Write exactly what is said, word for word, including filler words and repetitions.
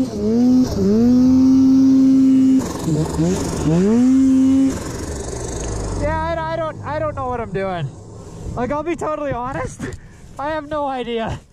Yeah, I, I don't I don't know what I'm doing. Like, I'll be totally honest, I have no idea.